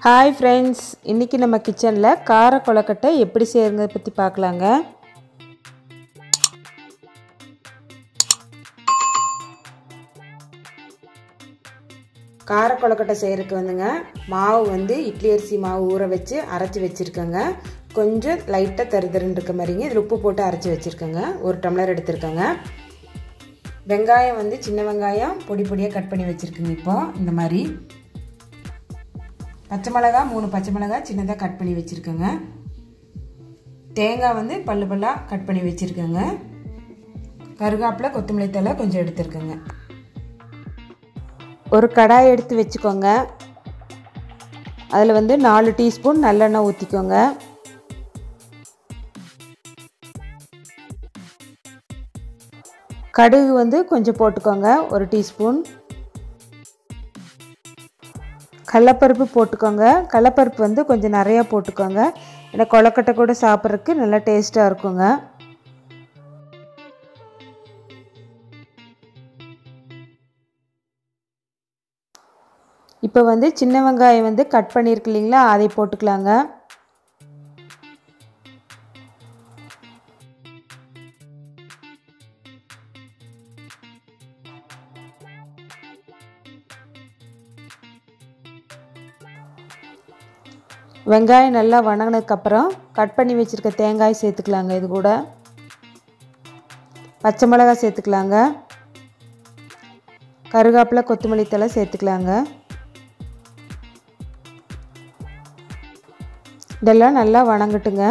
Hi friends इनकी நம்ம கிச்சன்ல கார கொழுக்கட்டை எப்படி செய்யறத பத்தி பார்க்கலாங்க। கார கொழுக்கட்டை செய்யறதுக்கு வந்துங்க மாவு வந்து இட்லி அரிசி மாவு ஊற வச்சு அரைச்சு வச்சிருக்கேங்க। கொஞ்சம் லைட்டா தருதருன்னு இருக்க மாதிரிங்க இதுல உப்பு போட்டு அரைச்சு வச்சிருக்கேங்க। ஒரு டம்ளர் எடுத்துர்க்கேங்க। வெங்காயம் வந்து சின்ன வெங்காயம் பொடி பொடியா கட் பண்ணி வச்சிருக்கேங்க। இப்போ இந்த மாதிரி பச்சை மிளகாய் 3 பச்சை மிளகாய் சின்னதா கட் பண்ணி வச்சிருக்கேங்க। தேங்காய் வந்து பல்லு பல்லா கட் பண்ணி வச்சிருக்கேங்க। கருவேப்பிலை கொத்தமல்லி தழை கொஞ்சம் எடுத்துர்க்கேங்க। ஒரு கடாய் எடுத்து வெச்சுக்கோங்க। அதுல வந்து 4 டீஸ்பூன் நல்லெண்ணெய் ஊத்திக்கோங்க। கடுகு வந்து கொஞ்சம் போட்டுக்கோங்க 1 டீஸ்பூன்। கடலைப்பருப்பு போட்டுக்கோங்க। கடலைப்பருப்பு வந்து கொஞ்சம் நிறைய போட்டுக்கோங்க। ஏன்னா கொழுக்கட்டை கூட சாப்பிட்றதுக்கு நல்ல டேஸ்டா இருக்குங்க। இப்போ வந்து சின்ன வெங்காயம் வந்து கட் பண்ணிருக்கு இல்லீங்களா அதை போட்டுக்கலாங்க। வெங்காயம் நல்லா வதங்கினதுக்கு அப்புறம் கட் பண்ணி வச்சிருக்க தேங்காய் சேர்த்துக்கலாங்க। இது கூட பச்சை மிளகாய் சேர்த்துக்கலாங்க। கருவேப்பிலை கொத்தமல்லி தழை சேர்த்துக்கலாங்க। இதெல்லாம் நல்லா வதங்கட்டுங்க।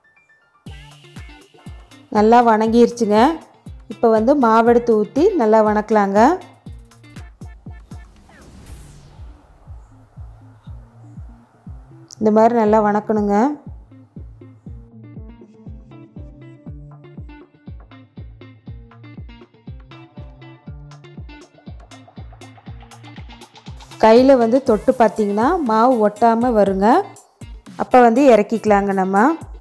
நல்லா வதங்கிருச்சுங்க। இப்போ வந்து மாவு எடுத்து ஊற்றி நல்லா வதக்கலாங்க। இந்த மாதிரி நல்லா வதக்கணுங்க। கையில வந்து தொட்டு பார்த்தீங்கன்னா மாவு ஒட்டாம வருங்க। அப்ப வந்து இறக்கிக்கலாங்க நம்ம।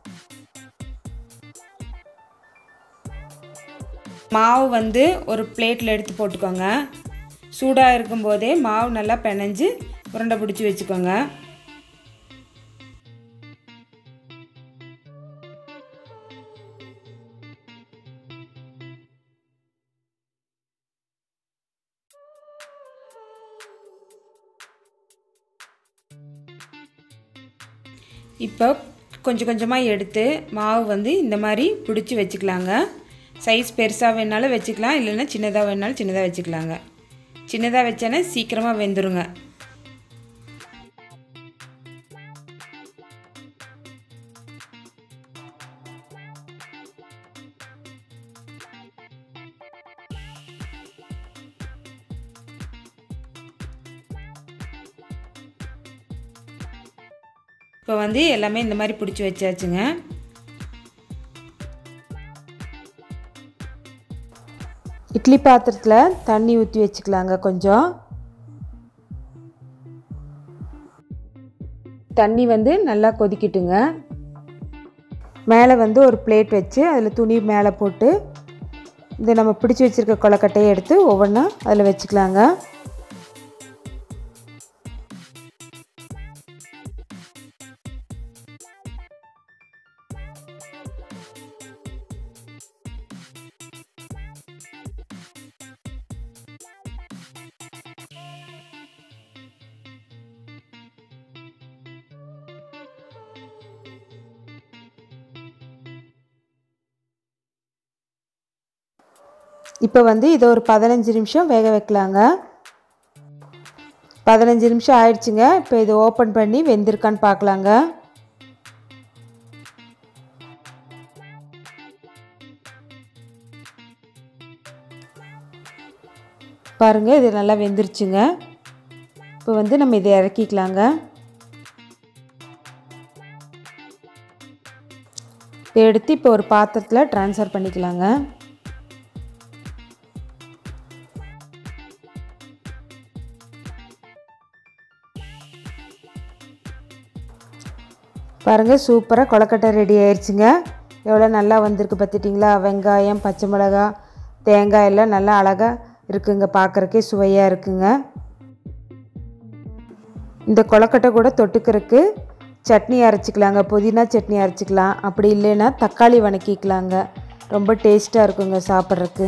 மாவு வந்து ஒரு பிளேட்ல எடுத்து போட்டுக்கோங்க। சூடா இருக்கும்போதே மாவு நல்லா பிணைஞ்சு உருண்டை பிடிச்சி வச்சுக்கோங்க। இப்போ கொஞ்சம் கொஞ்சமாக எடுத்து மாவு வந்து இந்த மாதிரி பிடிச்சி வச்சுக்கலாங்க। சைஸ் பெருசாக வேணாலும் வச்சுக்கலாம், இல்லைன்னா சின்னதாக வேணாலும் சின்னதாக வச்சுக்கலாங்க। சின்னதாக வச்சேன்னா சீக்கிரமாக வெந்துருங்க। இப்போ வந்து எல்லாமே இந்த மாதிரி பிடிச்சி வச்சாச்சுங்க। இட்லி பாத்திரத்தில் தண்ணி ஊற்றி வச்சுக்கலாங்க। கொஞ்சம் தண்ணி வந்து நல்லா கொதிக்கட்டுங்க। மேலே வந்து ஒரு பிளேட் வச்சு அதில் துணி மேலே போட்டு இந்த நம்ம பிடிச்சி வச்சுருக்க கொழுக்கட்டையை எடுத்து ஒவ்வொன்றா அதில் வச்சுக்கலாங்க। இப்போ வந்து இதை ஒரு 15 நிமிஷம் வேக வைக்கலாங்க। 15 நிமிஷம் ஆயிடுச்சுங்க। இப்போ இதை ஓப்பன் பண்ணி வெந்திருக்கான்னு பார்க்கலாங்க। பாருங்க இது நல்லா வெந்துருச்சுங்க। இப்போ வந்து நம்ம இதை இறக்கிக்கலாங்க। இதை எடுத்து இப்போ ஒரு பாத்திரத்தில் ட்ரான்ஸ்ஃபர் பண்ணிக்கலாங்க। பாருங்க சூப்பரா கொழுக்கட்டை ரெடி ஆயிருச்சுங்க। எவ்வளோ நல்லா வந்திருக்கு பார்த்துட்டிங்களா? வெங்காயம் பச்சை மிளகாய் தேங்காய் எல்லாம் நல்லா அழகாக இருக்குங்க। பார்க்குறக்கே சுவையாக இருக்குங்க। இந்த கொழுக்கட்டை கூட தொட்டுக்கிறதுக்கு சட்னி அரைச்சிக்கலாங்க. புதினா சட்னி அரைச்சிக்கலாம். அப்படி இல்லைன்னா தக்காளி வணக்கிக்கலாங்க. ரொம்ப டேஸ்ட்டாக இருக்குங்க சாப்பிட்றதுக்கு.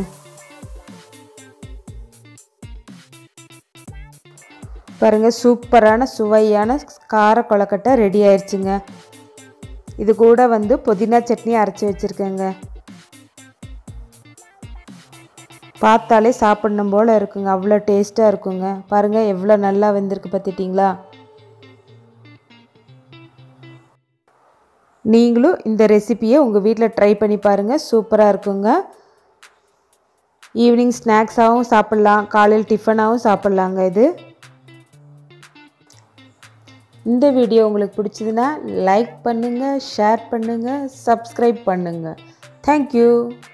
பாருங்கள், சூப்பரான சுவையான கார கொழுக்கட்டை ரெடி ஆயிடுச்சுங்க. இது கூட வந்து புதினா சட்னி அரைச்சி வச்சுருக்கேங்க. பார்த்தாலே சாப்பிடணும் போல் இருக்குங்க. அவ்வளோ டேஸ்ட்டாக இருக்குங்க. பாருங்கள் எவ்வளோ நல்லா வெந்திருக்கு பார்த்துட்டிங்களா? நீங்களும் இந்த ரெசிபியை உங்கள் வீட்டில் ட்ரை பண்ணி பாருங்கள். சூப்பராக இருக்குங்க. ஈவினிங் ஸ்நாக்ஸாகவும் சாப்பிட்லாம், காலையில் டிஃபனாகவும் சாப்பிட்லாங்க. இந்த வீடியோ உங்களுக்கு பிடிச்சதுன்னா லைக் பண்ணுங்கள், ஷேர் பண்ணுங்கள், சப்ஸ்கிரைப் பண்ணுங்கள். தேங்க்யூ.